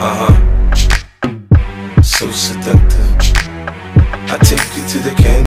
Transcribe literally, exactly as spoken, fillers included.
Uh-huh. So seductive. I take you to the candy.